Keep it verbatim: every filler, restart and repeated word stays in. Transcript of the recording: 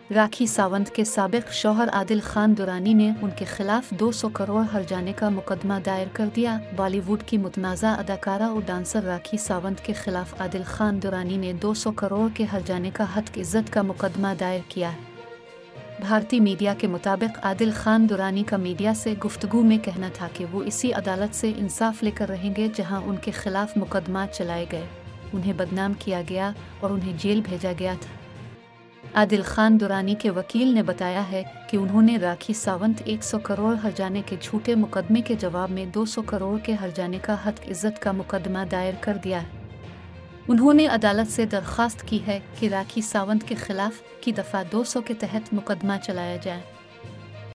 राखी सावंत के साबिक शौहर आदिल खान दुरानी ने उनके खिलाफ दो सौ करोड़ हर्जाने का मुकदमा दायर कर दिया। बॉलीवुड की मुतनाज़ा अदाकारा और डांसर राखी सावंत के खिलाफ आदिल खान दुरानी ने दो सौ करोड़ के हर्जाने का हत्क इज़्ज़त का मुकदमा दायर किया है। भारतीय मीडिया के मुताबिक आदिल खान दुरानी का मीडिया से गुफ्तगू में कहना था कि वो इसी अदालत से इंसाफ लेकर रहेंगे जहां उनके खिलाफ मुकदमा चलाए गए, उन्हें बदनाम किया गया और उन्हें जेल भेजा गया था। आदिल खान दुरानी के वकील ने बताया है कि उन्होंने राखी सावंत सौ करोड़ हर्जाने के झूठे मुकदमे के जवाब में दो सौ करोड़ के हर्जाने का हत्क इज़्ज़त का मुकदमा दायर कर दिया है। उन्होंने अदालत से दरख्वास्त की है कि राखी सावंत के खिलाफ की दफ़ा दो सौ के तहत मुकदमा चलाया जाए।